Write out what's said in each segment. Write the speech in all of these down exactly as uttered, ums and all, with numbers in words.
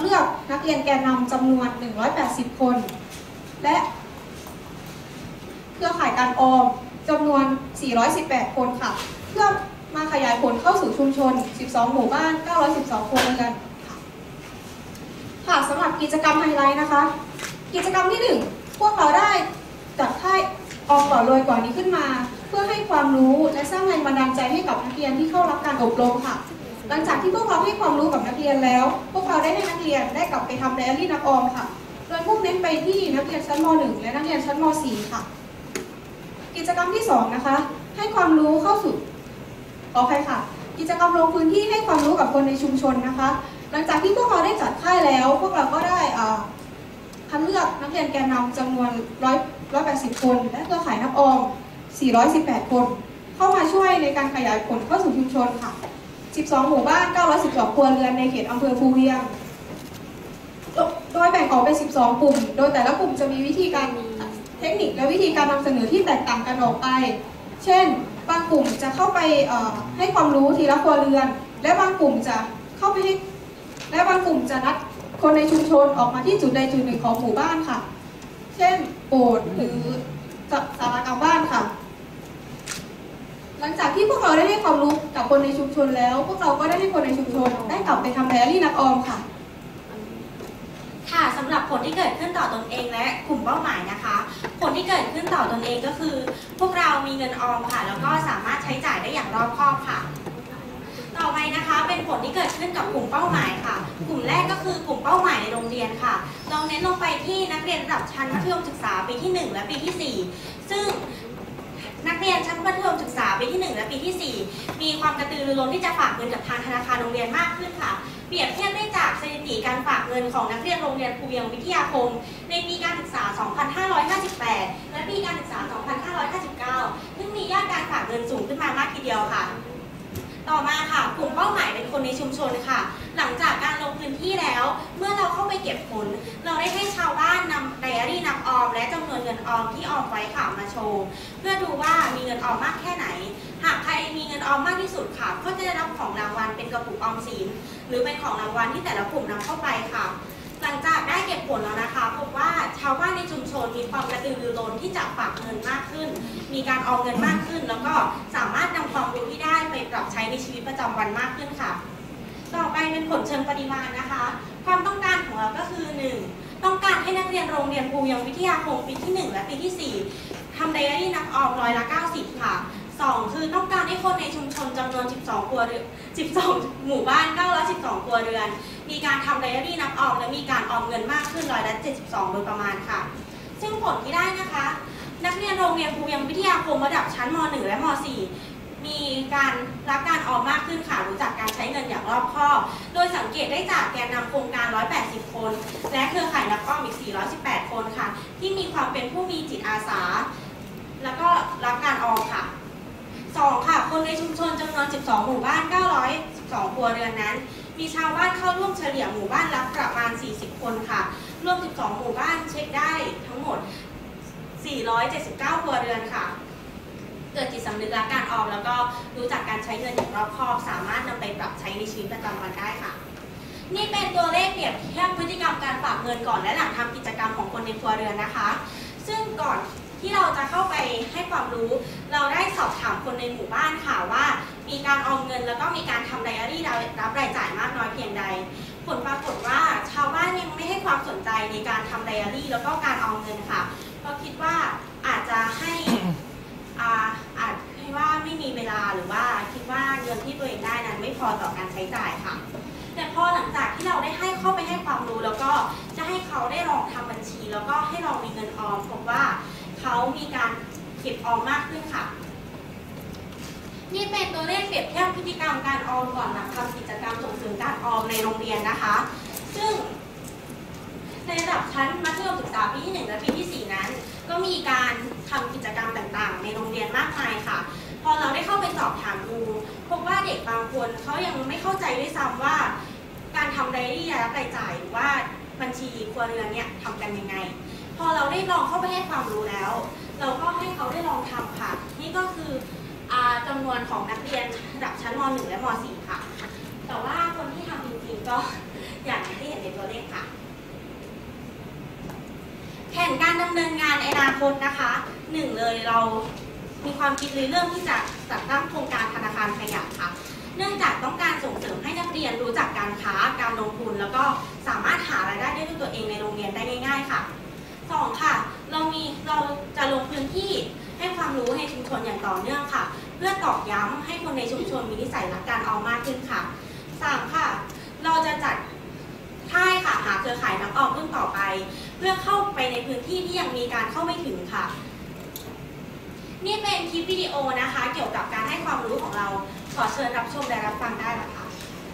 ลือกนักเรียนแกนนำจำนวนหนึ่งร้อยแปดสิบคนและเครือข่ายการออมจำนวนสี่ร้อยสิบแปดคนค่ะเพื่อมาขยายผลเข้าสู่ชุมชนสิบสองหมู่บ้านเก้าร้อยสิบสองครัวเรือนค่ะสำหรับกิจกรรมไฮไลท์นะคะกิจกรรมที่หนึ่งพวกเราได้จัดค่ายออมก่อนรวยก่อนนี้ขึ้นมาเพื่อให้ความรู้และสร้างแรงบันดาลใจให้กับนักเรียนที่เข้ารับการอบรมค่ะหลังจากที่พวกเราให้ความรู้กับนักเรียนแล้วพวกเราได้ให้นักเรียนได้กลับไปทำไดอารี่นักออมค่ะโดยมุ่งเน้นไปที่นักเรียนชั้นม หนึ่ง และนักเรียนชั้นม สี่ ค่ะกิจกรรมที่สองนะคะให้ความรู้เข้าสู่ขออภัยค่ะกิจกรรมลงพื้นที่ให้ความรู้กับคนในชุมชนนะคะหลังจากที่พวกเราได้จัดค่ายแล้วพวกเราก็ได้คัดเลือกนักเรียนแกนนำจำนวนหนึ่งร้อยแปดสิบคนและเครือข่ายนักออมสี่ร้อยสิบแปดคนเข้ามาช่วยในการขยายผลเข้าสู่ชุมชนค่ะสิบสองหมู่บ้านเก้าร้อยสิบสองครัวเรือนในเขตอำเภอภูเวียงโดยแบ่งออกเป็นสิบสองกลุ่มโดยแต่ละกลุ่มจะมีวิธีการเทคนิคและวิธีการนำเสนอที่แตกต่างกันออกไปเช่นบางกลุ่มจะเข้าไปให้ความรู้ทีละครัวเรือนและบางกลุ่มจะเข้าไปให้และบางกลุ่มจะนัดคนในชุมชนออกมาที่จุดใดจุดหนึ่งของหมู่บ้านค่ะเช่นโบสถ์หรือศาลากลางบ้านค่ะหลังจากที่พวกเราได้ให้ความรู้กับคนในชุมชนแล้วพวกเราก็ได้ให้คนในชุมชนได้กลับไปทำไดอารี่นักออมค่ะค่ะสำหรับผลที่เกิดขึ้นต่อตนเองและกลุ่มเป้าหมายนะคะผลที่เกิดขึ้นต่อตนเองก็คือพวกเรามีเงินออมค่ะแล้วก็สามารถใช้จ่ายได้อย่างรอบคอบค่ะต่อไปนะคะเป็นผลที่เกิดขึ้นกับกลุ่มเป้าหมายค่ะกลุ่มแรกก็คือกลุ่มเป้าหมายในโรงเรียนค่ะเราเน้นลงไปที่นักเรียนระดับชั้นมัธยมศึกษาปีที่หนึ่งและปีที่สี่ซึ่งนักเรียนชั้นมัธยมศึกษาปีที่หนึ่งและปีที่สี่มีความกระตือรือร้นที่จะฝากเงินกับทางธนาคารโรงเรียนมากขึ้นค่ะเปรียบเทียบได้จากสถิติการฝากเงินของนักเรียนโรงเรียนภูเวียงวิทยาคมในปีการศึกษา สองพันห้าร้อยห้าสิบแปด และปีการศึกษา สองพันห้าร้อยห้าสิบเก้า ซึ่งมียอดการฝากเงินสูงขึ้นมามากทีเดียวค่ะต่อมาค่ะกลุ่มเป้าหมายเป็นคนในชุมชนค่ะหลังจากการลงพื้นที่แล้วเมื่อเราเข้าไปเก็บผลเราได้ให้ชาวบ้านนำไดอารี่นักออมและจำนวนเงินออมที่ออมไว้ค่ะมาโชว์เพื่อดูว่ามีเงินออมมากแค่ไหนหากใครมีเงินออมมากที่สุดค่ะก็จะได้รับของรางวัลเป็นกระปุกออมสินหรือเป็นของรางวัลที่แต่ละกลุ่มนำเข้าไปค่ะหลังจากได้เก็บผลแล้วนะคะพบว่าชาวบ้านในชุมชนมีความกระตือรือร้นที่จะฝากเงินมากขึ้นมีการออมเงินมากขึ้นแล้วก็สามารถนำความรู้ที่ได้ไปปรับใช้ในชีวิตประจำวันมากขึ้นค่ะต่อไปเป็นผลเชิงปริมาณนะคะความต้องการของเราก็คือ หนึ่ง ต้องการให้นักเรียนโรงเรียนภูเวียงวิทยาคมปีที่หนึ่งและปีที่สี่ทำไดอารี่นักออมร้อยละเก้าสิบค่ะสองคือต้องการให้คนในชุมชนจำนวนสิบสองครัวเรือนสิบสองหมู่บ้านเก้าร้อยสิบสองครัวเรือนมีการทำไดอารี่นักออมและมีการออมเงินมากขึ้นร้อยละเจ็ดสิบสองโดยประมาณค่ะซึ่งผลที่ได้นะคะนักเรียนโรงเรียนภูเวียงวิทยาคมระดับชั้นม หนึ่ง และม สี่ มีการรักการออมมากขึ้นค่ะรู้จักการใช้เงินอย่างรอบคอบโดยสังเกตได้จากแกนนำโครงการหนึ่งร้อยแปดสิบคนและเครือข่ายนักออมอีกสี่ร้อยสิบแปดคนค่ะที่มีความเป็นผู้มีจิตอาสาแล้วก็รักการออมค่ะสองค่ะคนในชุมชนจำนวนสิบสองหมู่บ้านเก้าร้อยสิบสองครัวเรือนนั้นมีชาวบ้านเข้าร่วมเฉลี่ยหมู่บ้านละประมาณสี่สิบคนค่ะรวมสิบสองหมู่บ้านเช็คได้ทั้งหมดสี่ร้อยเจ็ดสิบเก้าครัวเรือนค่ะเกิดจิตสำนึกรักการออมแล้วก็รู้จักการใช้เงินอย่างรอบคอบสามารถนำไปปรับใช้ในชีวิตประจำวันได้ค่ะนี่เป็นตัวเลขเปรียบเทียบพฤติกรรมการฝากเงินก่อนและหลังทำกิจกรรมของคนในครัวเรือนนะคะซึ่งก่อนที่เราจะเข้าไปให้ความรู้เราได้สอบถามคนในหมู่บ้านค่ะว่ามีการออมเงินแล้วก็มีการทำไดอารี่รับรายจ่ายมากน้อยเพียงใดผลปรากฏว่าชาวบ้านยังไม่ให้ความสนใจในการทำไดอารี่แล้วก็การออมเงินค่ะเพราะคิดว่าอาจจะให้อาจให้ว่าไม่มีเวลาหรือว่าคิดว่าเงินที่ตัวเองได้นั้นไม่พอต่อการใช้จ่ายค่ะแต่พอหลังจากที่เราได้ให้เข้าไปให้ความรู้แล้วก็จะให้เขาได้ลองทำบัญชีแล้วก็ให้ลองมีเงินออมพบว่าเขามีการเก็บออมมากขึ้นค่ะนี่เป็นตัวเลขเปรียบเทียบพฤติกรรมการออมก่อนหลังทำกิจกรรมส่งเสริมการออมในโรงเรียนนะคะซึ่งในระดับชั้นมัธยมศึกษาปีที่หนึ่งและปีที่สี่นั้นก็มีการทำกิจกรรมต่างๆในโรงเรียนมากมายค่ะพอเราได้เข้าไปสอบถามดูพบว่าเด็กบางคนเขายังไม่เข้าใจด้วยซ้ำว่าการทำไดอารี่รับรายจ่ายหรือว่าบัญชีครัวเรือนเนี่ยทำกันยังไงพอเราได้ลองเข้าไปให้ความรู้แล้วเราก็ให้เขาได้ลองทำค่ะนี่ก็คือจำนวนของนักเรียนระดับชั้นม หนึ่ง และม สี่ ค่ะแต่ว่าคนที่ทำจริงๆก็อย่างที่เห็นในตัวเลขดำเนินงานในอนาคตนะคะหนึ่งเลยเรามีความคิดเลยเรื่องที่จะจัดตั้งโครงการธนาคารขยะค่ะเนื่องจากต้องการส่งเสริมให้นักเรียนรู้จักการค้าการลงทุนแล้วก็สามารถหารายได้ได้ด้วยตัวเองในโรงเรียนได้ง่ายๆค่ะสองค่ะเรามีเราจะลงพื้นที่ให้ความรู้ให้ชุมชนอย่างต่อเนื่องค่ะเพื่อตอกย้ำให้คนในชุมชนมีนิสัยรักการออมมากขึ้นค่ะสามค่ะเราจะจัดค่ายค่ะหาเครือข่ายนักออมรุ่นต่อไปเพื่อเข้าไปในพื้นที่ที่ยังมีการเข้าไม่ถึงค่ะนี่เป็นคลิปวิดีโอนะคะเกี่ยวกับการให้ความรู้ของเราขอเชิญรับชมและรับฟังได้ละค่ะ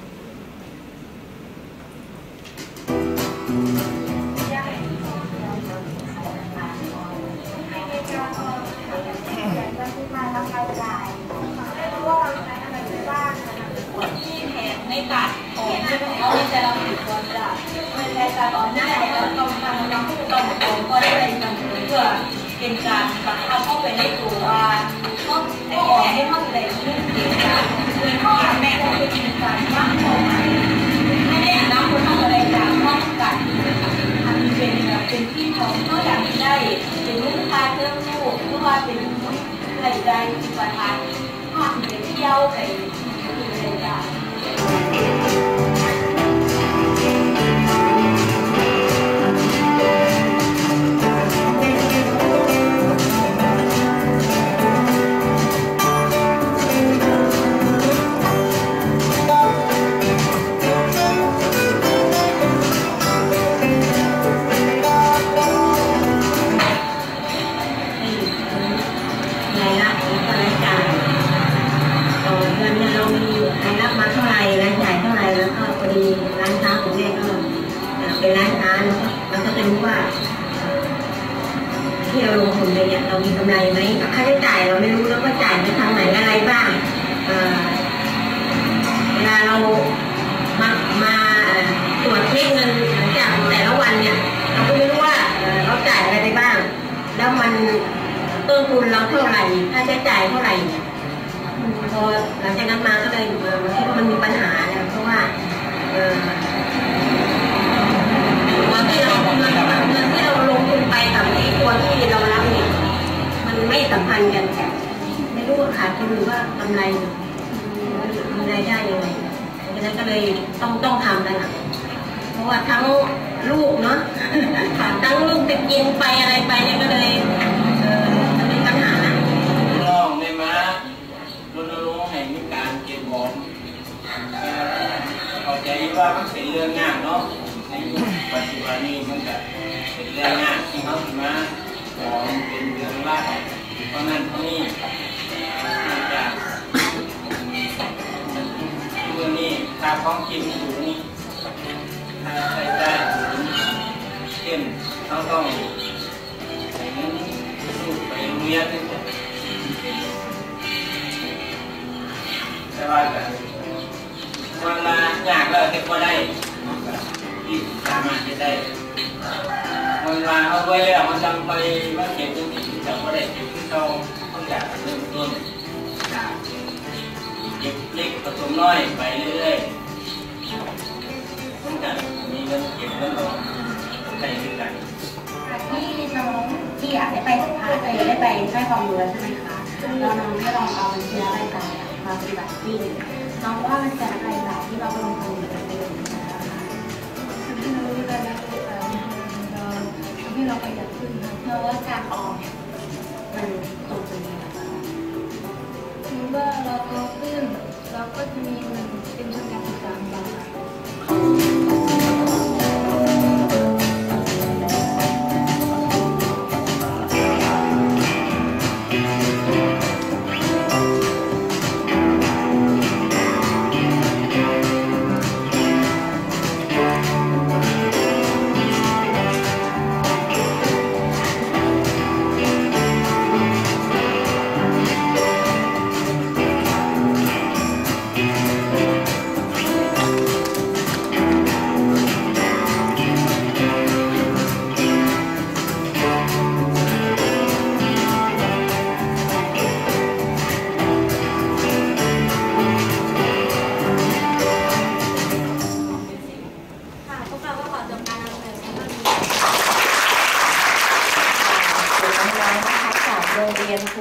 ในการของเราจะเราถือว่าจะในการออกหน้าเราต้องทำเราผู้ต้องโกงก็ได้ทำเพื่อเป็นการบังคับเข้าไปในตัวเขาแต่ออกให้เข้าไปเรื่องเกี่ยวกับโดยพ่อแม่ก็เป็นการว่างพอไม่ได้น้ำคนต้องอะไรจากป้องกันทำเป็นเป็นที่ของเขาอยากได้เป็นลูกค้าเรื่องลูกเพราะว่าเป็นรายได้ที่ประทานภาพเป็นเที่ยวไปอะไรต่างเป็นร้านค้าเราก็จะรู้ว่าที่เราลงทุนไปเนี่ยเรามีกำไรไหมค่าใช้จ่ายเราไม่รู้แล้วก็จ่ายไปทางไหนอะไรบ้างเวลาเรามามาตรวจเช็คเงินหลังจากแต่ละวันเนี่ยเราก็ไม่รู้ว่าเราจ่ายอะไรไปบ้างแล้วมันต้นทุนเราเท่าไหร่ค่าใช้จ่ายเท่าไหร่พอหลังจากนั้นมาก็เลยคิดว่ามันมีปัญหาแล้วเพราะว่าที่เราเงินเงินที่เราลงทุนไปกับไอ้ตัวที่เรารับเนี่ยมันไม่สัมพันธ์กันไม่รู้ว่าขาดทุนหรือว่ากำไรมีรายได้ยังไงดังนั้นก็เลยต้องต้องทำแล้วนะเพราะว่าทั้งลูกเนาะทั้งลูกจะกินไปอะไรไปเนี่ยก็เลยเออเป็นปัญหาลองได้มารณรงค์ให้มีการเก็บของเข้าใจว่ามันเป็นเรื่องง่ายเนาะปัจจุบันนี้มันจะเป็นเรื่องง่ายที่เขาถึงมาของเป็นเรื่องล่าเพราะนั้นเขานี่จากเรื่องนี้ค่าของกินสูงค่าใช้จ่ายสูงเช่นเขาต้องใช้เงินลูกไปโรงเรียนแต่ว่ากันวันละอยากแล้วแต่ก็ได้ที่สามารถจะได้มันมาเอาไว้แล้วมันจำไปว่าเก็บตรงนี้จะไม่ได้เก็บที่เราต้องจากเริ่มต้นจากเก็บเล็กผสมน้อยไปเรื่อยๆต้องการมีเงินเก็บแล้วเราใช้ด้วยกันที่น้องที่อยากได้ไปสัมภาษณ์เลยได้ไปให้ความรู้ใช่ไหมคะแล้วน้องได้ลองเอาบัญชีรายการมาปฏิบัติจริงน้องว่ามันจะอะไรหลายที่เราลงทุนไปเลยที่เรารู้กันนะที่เราประหยัดขึ้นเพราะว่าการออมเนี่ยมันตรงจุดนี้นะคะคือว่าเราโตขึ้นเราก็จะมีเงินเป็นทุนการศึกษาต่อไปโรงเรียน